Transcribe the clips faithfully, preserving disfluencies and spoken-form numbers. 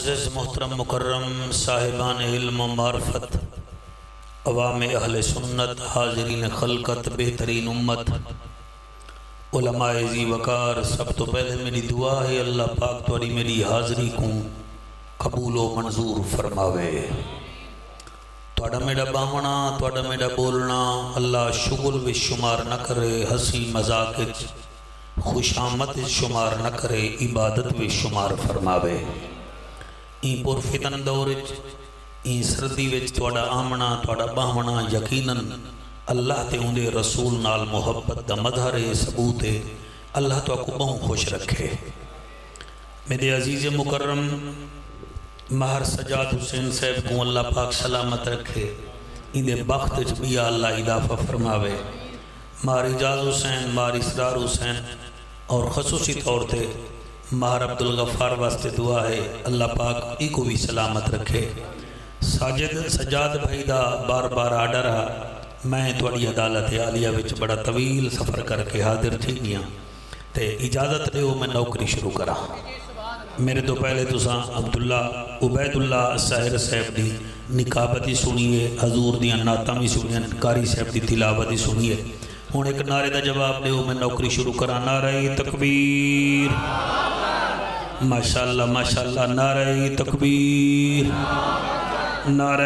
معزز محترم مکرم صاحبان علم و معرفت، عوام اہل سنت، حاضرین خلقت، بہترین امت، علماء ذی وقار، سب تو پہلے میری دعا ہے اللہ پاک توڑی میری حاضری کو قبول و منظور فرماوے۔ توڑا میرا باونا، توڑا میرا بولنا اللہ شغل و شمار نہ کرے، ہنسی مذاق خوش آمد شمار نہ کرے، عبادت و شمار فرماوے۔ این پر فتن دورج، این سردی وچ توڑا آمنا، توڑا باونا یقیناً اللہ تے اندے رسول نال محبت دا مظہر ثبوت ہے۔ اللہ تو کو بہت خوش رکھے۔ میرے عزیز مکرم مہر سجاد حسین صاحب کو اللہ پاک سلامت رکھے، اندے بخت بیا اللہ اضافہ فرماوے۔ مہر اجاز حسین، مہر اسرار حسین اور خصوصی طور تے مہر عبدالغفار واسطے دعا ہے اللہ پاک ای کو بھی سلامت رکھے۔ ساجد سجاد بھائی دا بار بار آڈر رہا، میں توڑی عدالت عالیہ وچ بڑا طویل سفر کر کے حاضر تھی گیا تے اجازت دیو میں نوکری شروع کرا۔ میرے تو پہلے تو ساں عبداللہ عبید اللہ ساہر صاحب دی نکابتی سنیے، حضور دیاں نعتاں بھی سنیے، کاری صاحب دی تلاوتی سنیے۔ ہون ایک نعرے دا جواب دیو میں نوکری شروع کرا۔ نعرہ تکبیر، ماشاءاللہ ماشاءاللہ، نعرہ تکبیر، نعرہ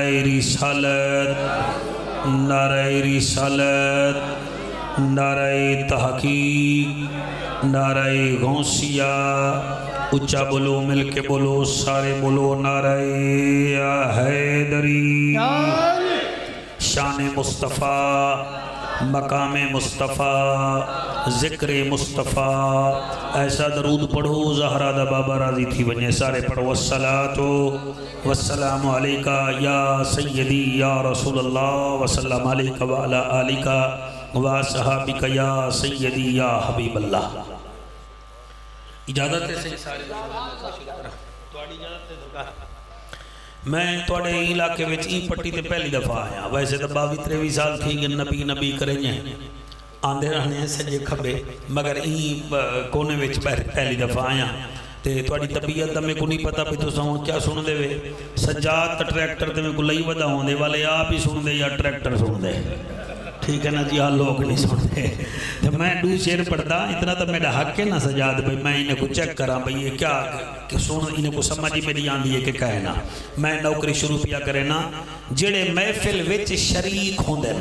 رسالت، نعرہ رسالت، نعرہ تحقیق، نعرہ غوثیہ، اچھا بولو، مل کے بولو، سارے بولو، نعرہ حیدری، شان مصطفیٰ، مقام مصطفیٰ، ذکر مصطفیٰ۔ ایسا درود پڑھو زہرہ دا بابا راضی تھی بنیے، سارے پڑھو۔ والصلاة والسلام علیکہ یا سیدی یا رسول اللہ، وسلم علیکہ وعلا آلکہ وصحابکہ یا سیدی یا حبیب اللہ۔ اجازت سے سارے توڑی اجازت دے۔ میں توڑے علاقے وچ ای پٹی تے پہلی دفعہ آیا، ویسے تو باوی تریوی سال تھی کہ نبی نبی کریں ہیں، آندھے رہنے ہیں سجے کھبے، مگر ای کونے وچ پہلی دفعہ آیا تے توڑی طبیعت دا میں کو نہیں پتا پہ تو ساؤں کیا سن دے وے۔ سجاد تا ٹریکٹر تے میں کو لئی ودا ہوں دے والے آپ ہی سن دے یا ٹریکٹر سن دے، ٹھیک ہے نا جی، ہاں لوگ نہیں سن دے۔ تو میں دو شیر پڑھتا، اتنا تو میرا حق ہے نا سجاد بھائی، میں انہیں کو چیک کرا بھائی یہ کیا کہ سن، انہیں کو سمجھی میری آندھی ہے کہ کہنا۔ میں نوکری شروع پیا کرے نا، جڑے محفل وچ شریک ہوں دے،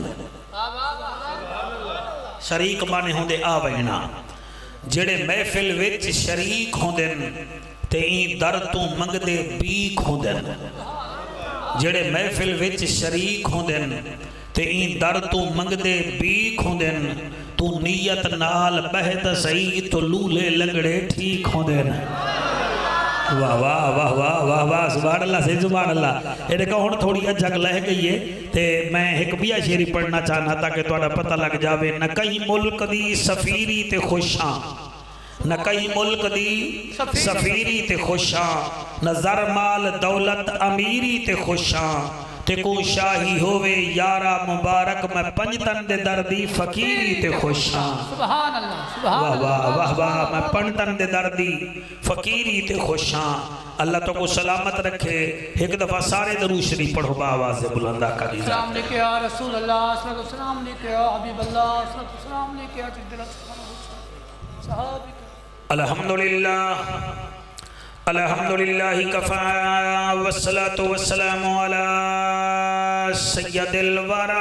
شریک بانے ہوں دے آ بہنا، جڑے محفل وچ شریک ہوں دے تے این در تو منگ دے بیک ہوں دے، جڑے محفل وچ شریک ہوں دے تے این در تو منگ دے بیک ہوں دے، تو نیت نال بہت سہی تو لولے لنگڑے ٹھیک ہوں دے۔ واہ واہ واہ واہ واہ واہ، سبحان اللہ سے سبحان اللہ۔ یہ دیکھا ہون تھوڑی اجھگ لہ گئی ہے تے میں ایک بیا شیری پڑھنا چاہنا تاکہ توڑا پتہ لگ جاوے۔ نہ کئی ملک دی سفیری تے خوشاں، نہ کئی ملک دی سفیری تے خوشاں، نہ زرمال دولت امیری تے خوشاں، تے کو شاہی ہوئے یارا مبارک میں پنجتن دے دردی فقیری تے خوشاں۔ سبحان اللہ، سبحان واہ اللہ، واہ واہ واہ، میں پنجتن دے دردی فقیری تے خوشاں۔ اللہ تو کو سلامت رکھے۔ ایک دفعہ سارے درود شریف پڑھو با آواز بلندہ کا دیزا۔ السلام علیکہ یا رسول اللہ، السلام علیکہ یا حبیب اللہ، السلام علیکہ یا جد اللہ صحابی۔ الحمدللہ الحمدللہ کفا والصلاة والسلام علی سید الورا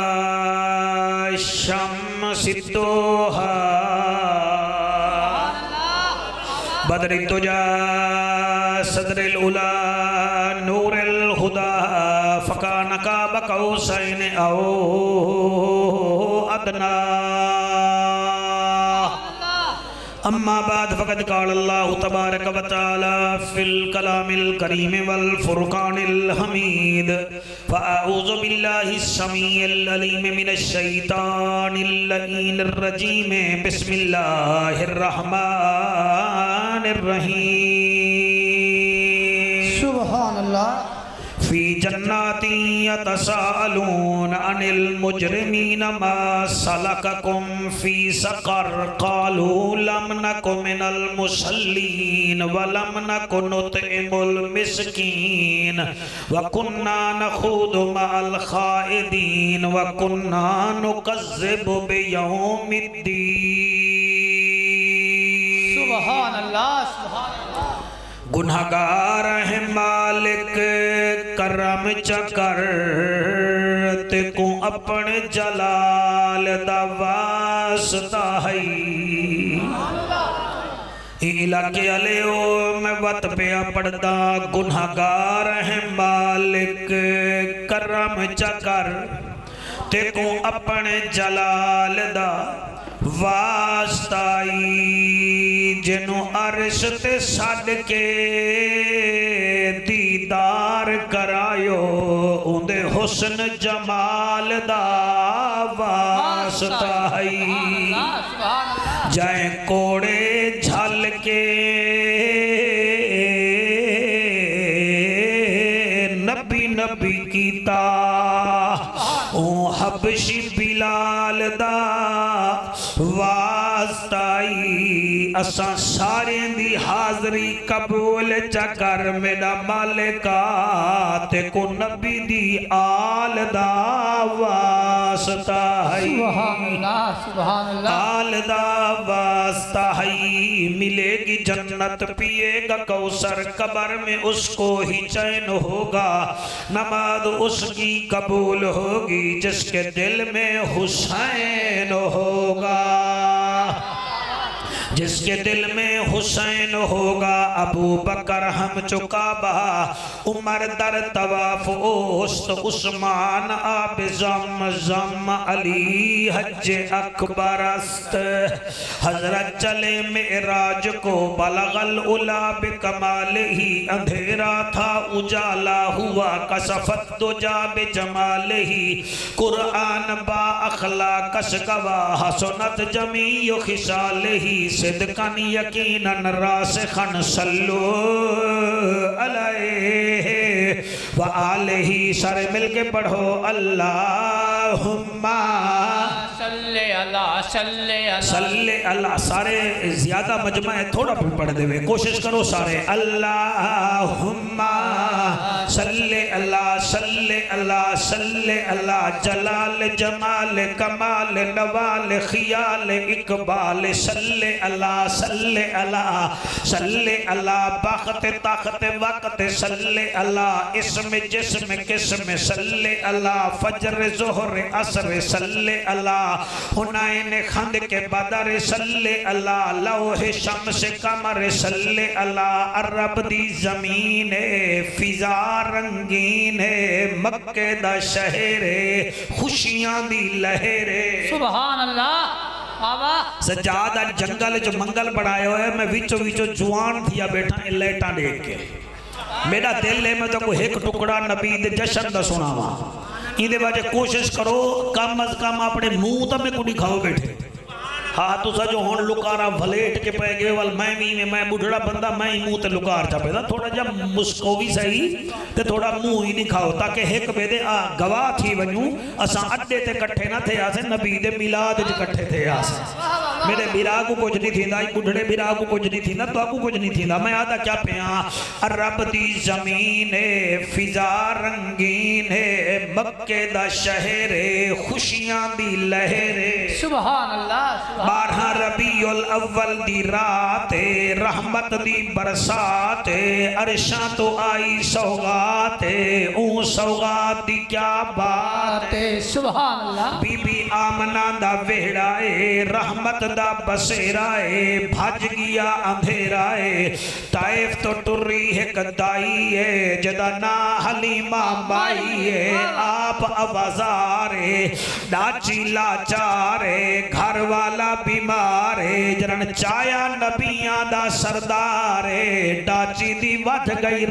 شمس الدوحا بدر الدجا صدر الأولا نور الہدا فکان قاب قوسین او ادنا۔ اما بعد فقد قال اللہ تبارک و تعالی فی الکلام الکریم والفرقان الحمید، فاعوذ باللہ السمیع العلیم من الشیطان اللعین الرجیم، بسم اللہ الرحمن الرحیم۔ سبحان اللہ۔ فی جناتی یتساءلون عن المجرمین ما سلککم فی سقر قالوا لم نک من المصلین ولم نک نطعم المسکین وکننا نخوض مع الخائدین وکننا نکذب بیوم الدین سبحان اللہ سبحان اللہ گناہگار ہے مالک کرم چکر تے کو اپنے جلال دا واسطہ ہے علاقے علیہ میں وط پیا پڑھدا گناہگار ہے مالک کرم چکر تے کو اپنے جلال دا واسطائی جنو عرش تے سڈ کے دیدار کرایو اندے حسن جمال دا واسطائی جائیں کوڑے جھل کے نبی نبی کیتا او حبشی بلال دا واسطائی اساں سارے دی حاضری قبول چکر میرا مالکا تے کو نبی دی آل دا واسطائی سبحان اللہ سبحان اللہ آل دا واسطائی ملے گی جنت پیے گا کوثر قبر میں اس کو ہی چین ہوگا نماز اس کی قبول ہوگی جس کے دل میں حسین ہوگا جس کے دل میں حسین ہوگا ابو بکر ہم چکا بہا عمر در طواف اوست عثمان آب زم زم علی حج اکبر است حضرت چلے معراج کو بلغ العلا بکمال ہی اندھیرا تھا اجالا ہوا کسفت دجا بجمال ہی قرآن با اخلاق گواہ حسنت جمیع خصال ہی صدقاً یقیناً راسخاً صلو علیہ وآلہ سارے مل کے پڑھو اللہم صلی اللہ صلی اللہ صلی اللہ سارے زیادہ مجمع ہے تھوڑا بھی پڑھ دے ہوئے کوشش کرو سارے اللہم صلی اللہ صلی اللہ صلی اللہ جلال جمال کمال نوال خیال اقبال صلی اللہ صلی اللہ صلی اللہ باخت طاقت وقت صلی اللہ اسم جسم قسم صلی اللہ فجر ظہر عصر صلی اللہ حنین خند کے بدر صلی اللہ لوح شمس قمر صلی اللہ عرب دی زمین فضا رنگین مکہ دا شہر خوشیاں دی لہر سبحان اللہ آبا سجادہ جنگل جو منگل بڑھائے ہوئے میں ویچو ویچو جوان تھیا بیٹھا لیٹا دیکھ کے میرا دل ہے میں تو کوئی ایک ٹکڑا نبی دے جشن دا سنا ہوا اندے باجے کوشش کرو کم از کم اپنے منہ تا میں کو دکھاؤ بیٹھے ہاں تو سا جو ہون لکارا بھلیٹ کے پہ گئے وال میں بھی میں میں بڑھڑا بندہ میں ہی منہ تے لکار چا پیدا تھوڑا جب مسکوی صحیح تے تھوڑا منہ ہی دکھاؤ تاکہ ایک بے دے آ گواہ تھی ونیوں اساں اڈے تے کٹھے نہ تھے آسے نبی دے میلاد جو کٹھے تھے آسے میرے بیراہ کو کچھ نہیں تھی نا بڑھڑے بیراہ کو کچھ نہیں تھی نا تو آپ کو کچھ نہیں تھی نا میں آدھا کیا پیاں عرب دی زمین فضا رنگین مکہ دا شہر خوشیاں دی لہر سبحان اللہ بارہ ربیع الاول دی رات رحمت دی برسات عرشاں تو آئی سوغات اون سوغات دی کیا بات سبحان اللہ بی بی آمنہ دا ویڑائے رحمت دا بسیرائے بھاج گیا اندھیرائے طائف تو ٹری ہے قدائی ہے جدہ نا حلیمہ بائی ہے آپ آوازارے ڈاچی لاچارے گھر والا بیمارے جرن چایا نبیاں دا سردارے ڈاچی دی وجھ گئی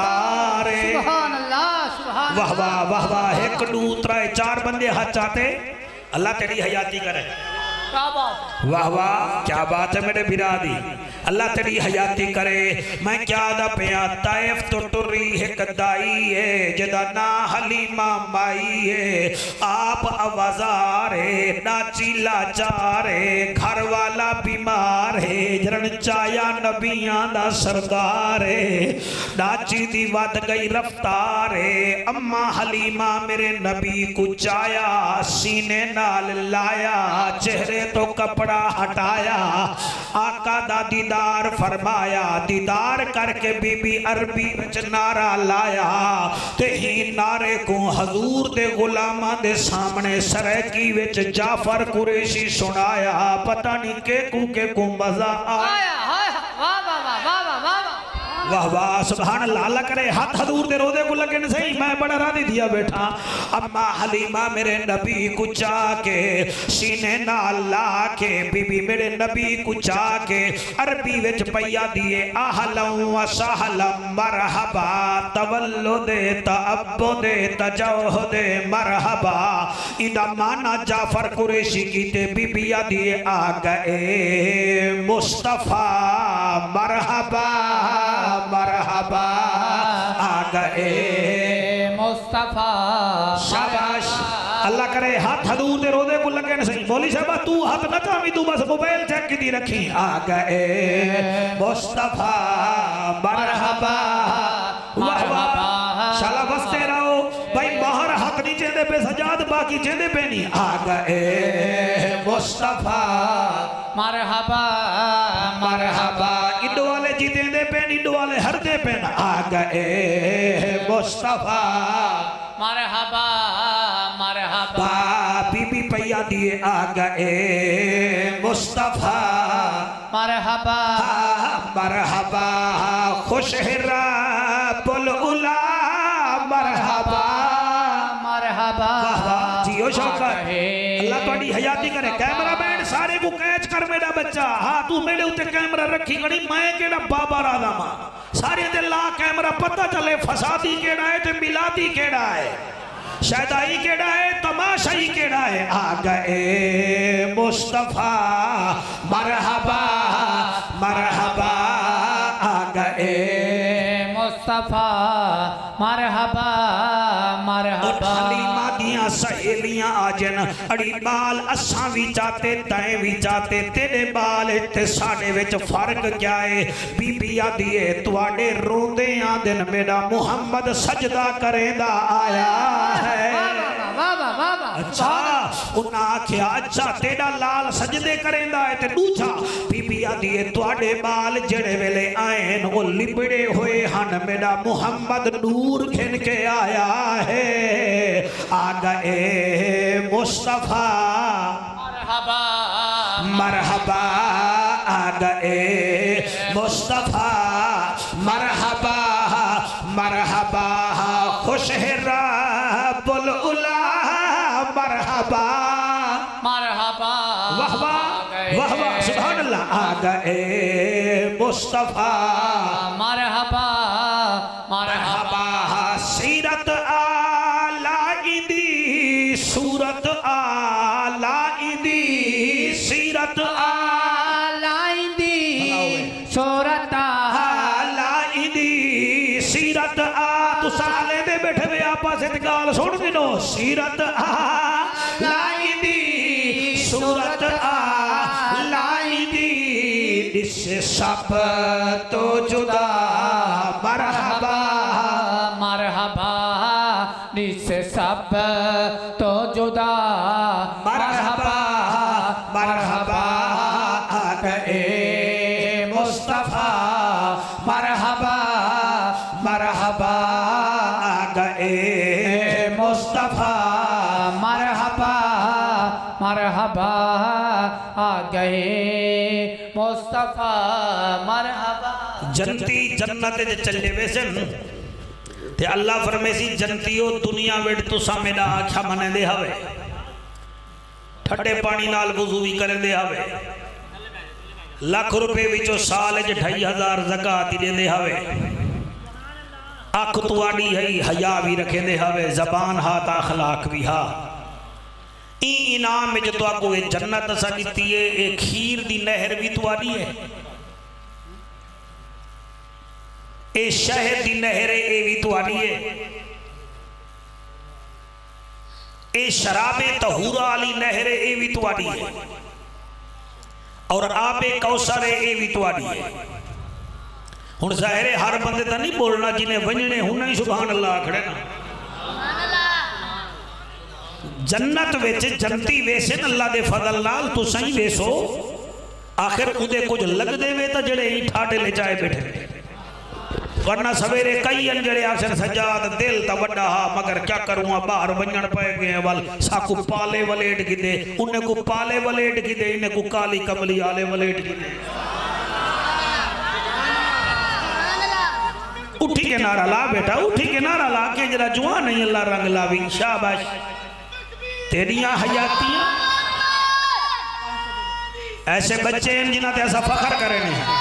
رفتارے سبحان اللہ سبحان واہ واہ واہ واہ ایک دو ترائے چار بندے ہاتھ چاہتے اللہ تیری حیاتی کرے کیا بات واہ واہ کیا بات ہے میرے برادی اللہ تیری حیاتی کرے میں کیا دا پیا طائف تو ٹری ہے کدائی ہے جدا نا حلیمہ مائی ہے آپ آوازار ہے ناچی لاچار ہے گھر والا بیمار ہے جرن چایا نبیاں دا سردار ہے ناچی دی ود گئی رفتار ہے اماں حلیمہ میرے نبی کو چایا سینے نال لایا چہرے تو کپڑا ہٹایا آقا دا دیدار فرمایا دیدار کر کے بی بی عربی وچ نعرہ لایا تے ہی نعرے کو حضور دے غلامہ دے سامنے سرکی وچ جعفر قریشی سنایا پتہ نہیں کہ کو کہ کو مزہ آیا واہ واہ واہ واہ واہ واہ واہ سبحان اللہ اللہ کرے ہاتھ حضور دے روزے کو لگن صحیح میں بڑا راضی دیا بیٹھا اما حلیمہ میرے نبی کو چاہ کے سینے نال لا کے بی بی میرے نبی کو چاہ کے عربی وچ پیا دیے اہلم و سہلم مرحبا تولو دے تعبد دے تجوہ دے مرحبا اندہ مانا جعفر قریشی کی تے بی بی دیے آگئے مصطفیٰ مرحبا مرحبا آگئے مصطفیٰ شاباش اللہ کرے ہاتھ حضور دے روزے کو لگے نہ صحیح مولی صاحبہ تو ہاتھ نہ کامی تو بس موبائل چیک کی دی رکھی آگئے مصطفیٰ مرحبا مرحبا شالا بستے رہو بھائی باہر حق نہیں چیندے پہ سجاد باقی چیندے پہ نہیں آگئے مصطفیٰ مرحبا مرحبا انڈو والے جیتے دے پہ انڈو والے ہر دے پہ آگئے مصطفیٰ مرحبا مرحبا بی بی پیا دیے آگئے مصطفیٰ مرحبا مرحبا خوش رب العلا مرحبا مرحبا جیو شوکر اللہ توڑی حیاتی کرے کیمرہ مین سارے کو کیچ کر میرا بچہ ہاں تو میرے ہوتے کیمرہ رکھی گڑی میں کیڑا بابا رادا ماں سارے دے لا کیمرہ پتہ چلے فسادی کیڑا ہے تے ملادی کیڑا ہے شہدائی کیڑا ہے تماشائی کیڑا ہے آگئے مصطفیٰ مرحبا مرحبا آگئے مصطفیٰ مرحبا مرحبا حلیمہ دیاں سہیلیاں آجن اڑی بال اساں بھی چاہتے تائیں بھی چاہتے تیرے بال اتے ساڑے وچ فرق کیا ہے بی بی آدھیے تواڑے روندے آدھن میرا محمد سجدہ کریں دا آیا ہے اچھا انہاں کیا اچھا تیڑا لال سجدے کریں دا ہے تے دوچھا بی بی آدھیے تواڑے بال جڑے ویلے آئین وہ لبڑے ہوئے ہن میرا محمد نور کھن کے آیا ہے آگئے مصطفیٰ مرحبا مرحبا آگئے مصطفیٰ مرحبا مرحبا خوش رب العلا مرحبا مرحبا واہ واہ واہ واہ سبحان اللہ آگئے مصطفیٰ مرحبا مرحبا سیرت آلائی دی سورت آلائی دی سیرت آلائی دی سورت آلائی دی سیرت آ تو سالے دے بیٹھے ہوئے آپا سے تکال سوڑ دنو سیرت آلائی دی سورت آلائی دی اس سب تو جدا مرحبا مرحبا جس سب تو جدا مرحبا مرحبا آگئے مصطفیٰ مرحبا مرحبا آگئے مصطفیٰ مرحبا مرحبا آگئے مصطفیٰ مرحبا جنتی جنت دے چلے ویسن تے اللہ فرمیسی جنتیو دنیا ویڈ تو سامیدہ آکھا منے دے ہوئے ٹھٹے پانی نال وضوی کرے دے ہوئے لاکھ روپے وچو سال جے ڈھائی ہزار زکاة دے دے ہوئے آنکھ تو آڑی ہے حیاء بھی رکھے دے ہوئے زبان ہاتھ اخلاق بھی ہاں این انعام میں جو تو آپ کو یہ جنت اسا دیتی ہے، ایک کھیر دی نہر بھی تو آنی ہے، اے شہد دی نہر اے بھی تو آنی ہے، اے شراب طہورہ علی نہر اے بھی تو آنی ہے، اور آب کوثر اے بھی تو آنی ہے۔ ہن ظاہر ہے ہر بندے تا نہیں بولنا جنہیں ونجنے ہن نہیں سبحان اللہ کھڑے نا۔ جنت ویچے جنتی ویسے اللہ دے فضل لال تو سہی ویسو، آخر ادھے کچھ لگ دے وے تا جڑے ہی ٹھاٹے لے جائے بیٹھے، ورنہ سویرے کئی انجڑے آسن سجاد دل تا وڈا ہا مگر کیا کروں باہر ونجن پائے گئے ہیں وال ساکو پالے ولیٹ کی دے، انہیں کو پالے ولیٹ کی دے، انہیں کو کالی کملی آلے ولیٹ کی دے۔ اٹھی کے نعرہ لا بیٹا، اٹھی کے نعرہ لا کے جرا جوان نہیں اللہ رنگ لاوی، شاباش تیریاں حیاتیاں ایسے بچے ہیں جنہاں تے ایسا فخر کرنے ہیں۔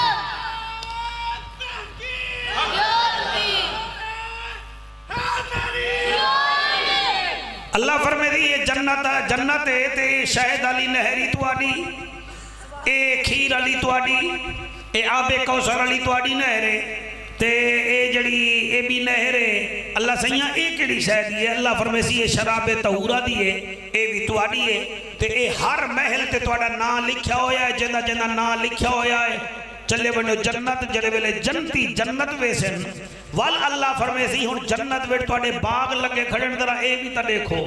اللہ فرمے دی یہ جنت جنت ہے تے شہد علی نہری تو آڈی، اے کھیر علی تو آڈی، اے آب کوثر علی تو آڈی نہرے تے اے جڑی اے بھی نہرے اللہ سیاں اے کڑی شہد دیئے، اللہ فرمے سی یہ شراب طہورہ دیئے اے بھی تو آڈی ہے تے اے ہر محل تے تو آڈا نا لکھیا ہویا ہے، جندہ جندہ نا لکھیا ہویا ہے، چلے بنو جنت جڑے ویلے جنتی جنت ویسن وال اللہ فرمے سی ہن جنت ویٹ تو آڈے باغ لگے کھڑن درہ اے بھی تا دیکھو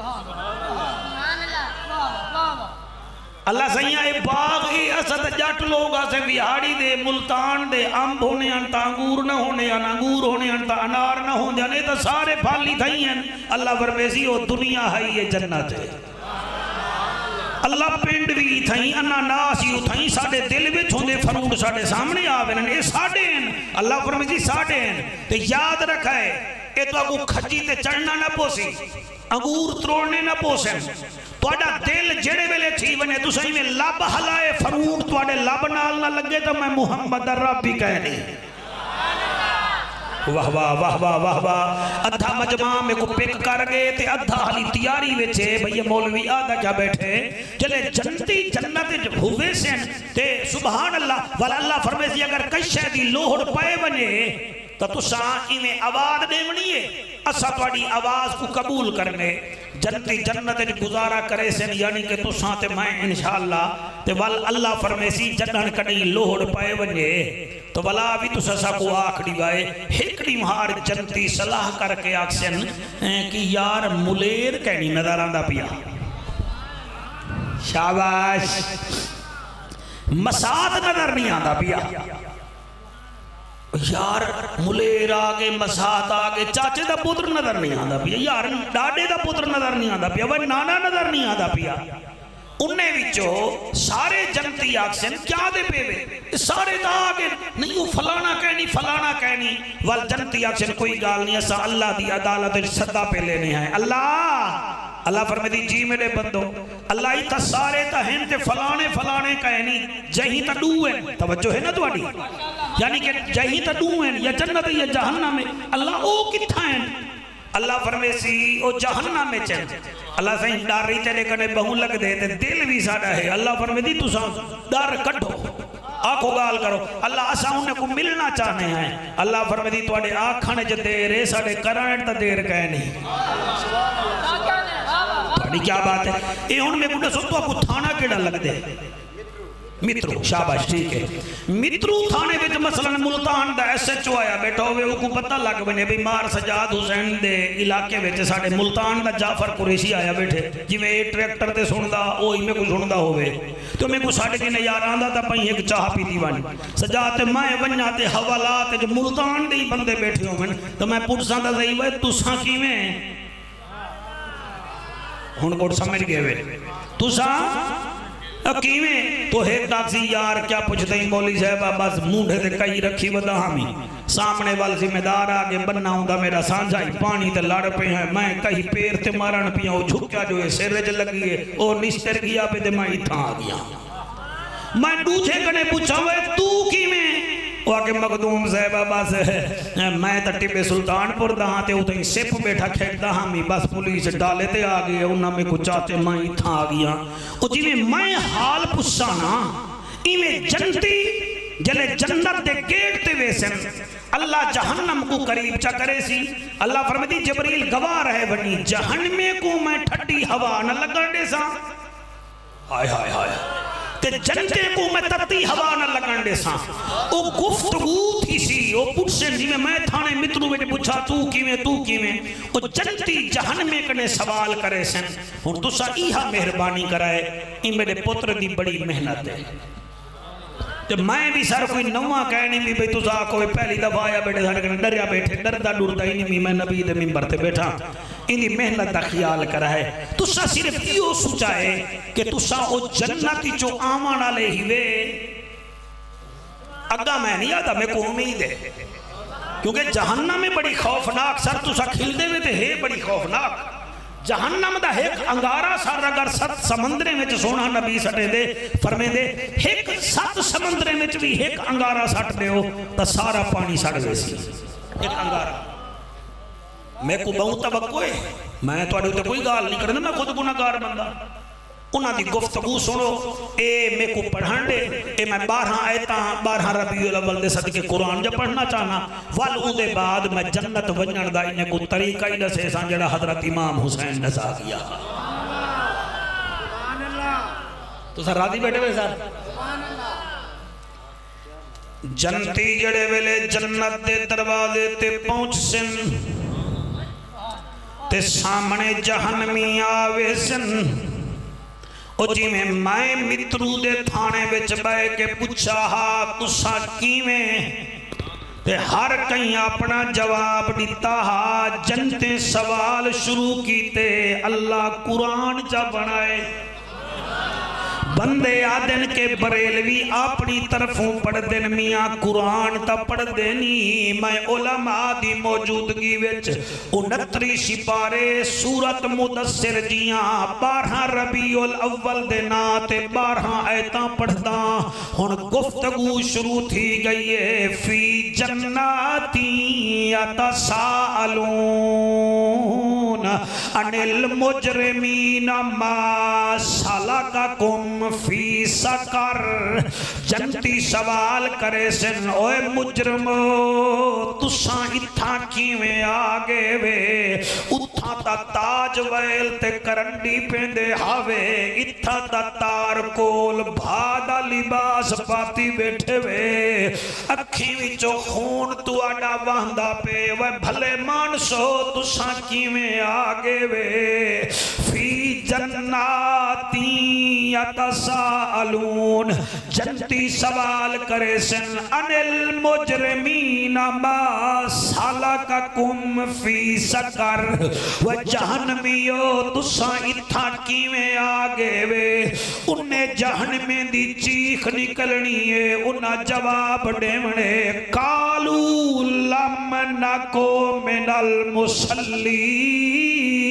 اللہ سیاں اے باغ اے اسد جٹ لوگ آسے ویہاڑی دے ملتان دے امب ہونے انتا انگور نہ ہونے ان انگور ہونے انتا انار نہ ہونے ان اے تا سارے پھالی تھائی ہیں اللہ فرمے سی او دنیا ہے یہ جنت ہے اللہ پینڈ بھی تھائیں انہ ناسی تھائیں ساڑے دل میں چھوندے فروڑ ساڑے سامنے آویں اے ساڑے ہیں اللہ فرمے سی ساڑے ہیں تے یاد رکھا ہے اے تو اگو کھجی تے چڑھنا نہ پوسی انگور تروڑنے نہ پوسیں تو اڈا دل جڑے ویلے تھی ونے تو صحیح میں لب حلائے فروڑ تو اڈے لب نال نہ لگے تو میں محمد رب بھی کہنے واہ واہ واہ واہ واہ واہ ادھا مجمع میں کو پک کر گئے تے ادھا حالی تیاری ویچے بھئی مولوی آدھا کیا بیٹھے چلے جنتی جنت ہوئے سن تے سبحان اللہ والا اللہ فرمے سی اگر کئی شہدی لوہڑ پائے بنے تو تو ساں میں آواز دے منی ہے اسا توڑی آواز کو قبول کرنے جنتی جنت گزارا کرے سن یعنی کہ تو ساں تے میں انشاءاللہ تے وال اللہ فرمے سی جنن کڑی لوہڑ پائے بنے تو بلا بھی تو سسا کو آکھڑی بائے ہکڑی مہار جنتی صلاح کر کے آکسن کہ یار ملیر کہنی نظر آندہ پیا شاباش مساد نظر نہیں آندہ پیا یار ملیر آگے مساد آگے چاچے دا پتر نظر نہیں آندہ پیا یار ڈاڈے دا پتر نظر نہیں آندہ پیا وہ نانا نظر نہیں آندہ پیا انہیں وچو سارے جنتی آکسن کیا دے پہ وے سارے دا آگے نہیں وہ فلانا کہنی فلانا کہنی وال جنتی آکسن کوئی گال نہیں ایسا اللہ دی عدالت صدا پہ لینے ہیں اللہ اللہ فرمے دی جی میرے بندو اللہ ہی تا سارے تا ہیں تے فلانے فلانے کہنی جہی تا دو ہیں توجہ ہے نا دوڑی یعنی کہ جہی تا دو ہیں یا جنت یا جہنم میں اللہ او کتھا ہیں اللہ فرمے سی او جہنم میں چل اللہ سہیں ڈار رہی تے لیکنے بہن لگ دے تے دل بھی ساڑا ہے اللہ فرمے دی تو ساں ڈار کٹھو آنکھو گال کرو اللہ اسا انہیں کو ملنا چاہنے ہیں اللہ فرمے دی تو اڑے آنکھانے جو دیر ہے ساڑے کرائن تا دیر کہے نہیں بڑی کیا بات ہے اے ان میں کڑے سو تو آپ کو تھانا کیڑا لگ دے مترو شاباش ٹھیک ہے مترو تھانے وچ مثلا ملتان دا ایس ایچ او آیا بیٹھا ہوئے وہ کو پتہ لگ بنے بھی مار سجاد حسین دے علاقے وچ ساڑے ملتان دا جعفر قریشی آیا بیٹھے جی میں ٹریکٹر تے سندا اوہی میں کو سندا ہوئے تو میں کو ساڑے کے نیار آندہ تا پہی ایک چاہ پیتی وانی سجاد تے میں ونیا تے حوالات جو ملتان دے بندے بیٹھے ہوئے تو میں پوچھاں دا زہی ہوئے تو ساں کی میں ہن کوٹ سمجھ گئے ہوئے تو ساں کیویں تو ایک ٹاکسی یار کیا پوچھتے ہیں مولی صاحبہ بس مونڈے دے کئی رکھی ودا ہمیں سامنے وال ذمہ دار آگے بننا ہوں دا میرا سانجھائی پانی تے لڑ پہ ہیں میں کہیں پیر تے مارن پیا ہوں جھکیا جو ہے سرج لگی ہے اور نشتر گیا پہ دے میں اتھا آ گیا میں دوچھے کنے پوچھا ہوئے تو کیویں وہ آکے مخدوم صاحبہ بس میں تا ٹپے سلطان پور دہاں تے اتنے سپ بیٹھا کھیٹ دہاں میں بس پولیس ڈالے تے آگئے انہاں میں کچھ چاہتے میں اتھا آگیا او جی میں میں حال پسانا ایمیں جنتی جلے جنت دے گیٹ تے ویسن اللہ جہنم کو قریب چا کرے سی اللہ فرماتی جبریل گواہ رہے بنی جہنمے کو میں ٹھٹی ہوا نہ لگاندے سا ہائے ہائے ہائے تے جنتے کو میں تتی ہوا نہ لگاندے سا او گفتگو تھی سی او پوچھیں جی میں میں تھانے مترو میں پوچھا تو کیویں تو کیویں او جنتی جہنمے کنے سوال کرے سن ہن تسا ایہا مہربانی کرائے ای میرے پتر دی بڑی محنت ہے تو میں بھی سر کوئی نوہ کہنے بھی بھئی تو سا کوئی پہلی دفعہ آیا بیٹھے سارے کہنے ڈریا بیٹھے ڈردہ ڈردہ ہی نہیں میں نبی دے ممبر تے بیٹھا انہی محنت دا خیال کرا ہے تو سا صرف یہ سوچائے کہ تو سا او جنتی جو آمان لے ہی وے اگا میں نہیں آتا میں کو امید ہے کیونکہ جہنم میں بڑی خوفناک سر تو سا کھل دے میں تے ہے بڑی خوفناک جہنم دا ایک انگارہ سار اگر ست سمندرے میں سونا نبی سٹے دے فرمے دے ایک ست سمندرے میں بھی ایک انگارہ سٹ دے ہو تا سارا پانی سٹ دے سی ایک انگارہ میں کو بہت توقع ہے میں تو اڑے کوئی گال نہیں کرنا میں خود گناہگار بندہ انہاں دی گفتگو سنو اے میں کو پڑھان دے اے میں بارہاں آیتاں بارہاں ربیع الاول دے صدقے قرآن جب پڑھنا چاہنا والو دے بعد میں جنت ونجن دا انہیں کو طریقہ ہی دسے سان جڑا حضرت امام حسین نسا کیا تو سر راضی بیٹھے ہوئے سر جنتی جڑے ویلے جنت دے دروازے تے پہنچ سن تے سامنے جہنمی آوے سن او جی میں میں مترو دے تھانے بچ بائے کے پوچھا ہا تسا کیویں تے ہر کہیں اپنا جواب دیتا ہا جنتے سوال شروع کیتے اللہ قرآن جا بنائے بندے آدن کے بریلوی اپنی طرفوں پڑھ دن میاں قرآن تا پڑھ دینی میں علماء دی موجودگی وچ انتری شپارے سورت مدثر جیاں بارہاں ربیع الاول دینا تے بارہاں آیتاں پڑھ دا ہن گفتگو شروع تھی گئی ہے فی جناتی یتساءلون ان المجرمین ما سلککم فی سقر جنتی سوال کرے سن اوے مجرمو تساں اتھا کیویں آگے وے اتھا تا تاج ویل تے کرنڈی پیندے ہاوے اتھا تا تار کول بھادا لباس پاتی بیٹھے وے اکھی وچوں خون تو آڈا واندہ پہ وے بھلے مانسو تساں کیویں آگے وے فی جناتی یتساءلون جنتی سوال کرے سن ان المجرمین ما سلککم فی سقر و جہنمیو تساں اتھا کیویں آگے وے انہیں جہنمی دی چیخ نکلنی ہے انہاں جواب دیونے قالوا لم نکو من المصلی